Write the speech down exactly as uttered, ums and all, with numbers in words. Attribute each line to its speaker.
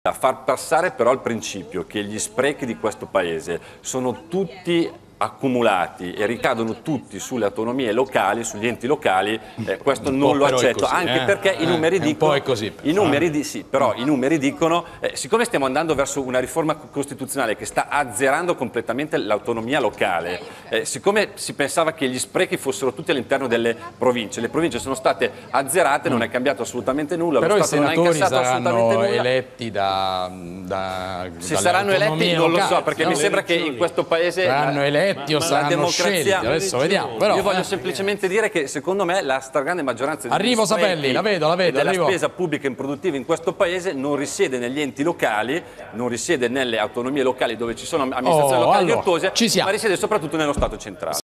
Speaker 1: A far passare però il principio che gli sprechi di questo Paese sono tutti accumulati e ricadono tutti sulle autonomie locali, sugli enti locali, eh, questo non lo accetto,
Speaker 2: così,
Speaker 1: anche
Speaker 2: eh?
Speaker 1: perché i numeri
Speaker 2: eh,
Speaker 1: dicono,
Speaker 2: un po' è così,
Speaker 1: i numeri di, sì, però i numeri dicono, eh, siccome stiamo andando verso una riforma costituzionale che sta azzerando completamente l'autonomia locale, eh, siccome si pensava che gli sprechi fossero tutti all'interno delle province, le province sono state azzerate, non è cambiato assolutamente nulla,
Speaker 2: però
Speaker 1: lo
Speaker 2: i
Speaker 1: Stato non ha
Speaker 2: senatori
Speaker 1: incassato assolutamente
Speaker 2: saranno
Speaker 1: nulla.
Speaker 2: eletti da, da
Speaker 1: Se saranno eletti non lo so, perché
Speaker 2: no?
Speaker 1: mi sembra che in questo Paese
Speaker 2: saranno
Speaker 1: la,
Speaker 2: eletti o
Speaker 1: la
Speaker 2: saranno scelti, adesso vediamo. Però,
Speaker 1: io voglio
Speaker 2: eh.
Speaker 1: semplicemente dire che secondo me la stragrande maggioranza
Speaker 2: Arrivo,
Speaker 1: degli sprechi
Speaker 2: Sapelli, la vedo, la vedo,
Speaker 1: e della
Speaker 2: arrivo.
Speaker 1: spesa pubblica improduttiva in questo Paese non risiede negli enti locali, non risiede nelle autonomie locali dove ci sono amministrazioni
Speaker 2: Oh,
Speaker 1: locali
Speaker 2: allora,
Speaker 1: virtuose,
Speaker 2: ci siamo.
Speaker 1: ma risiede soprattutto nello Stato centrale.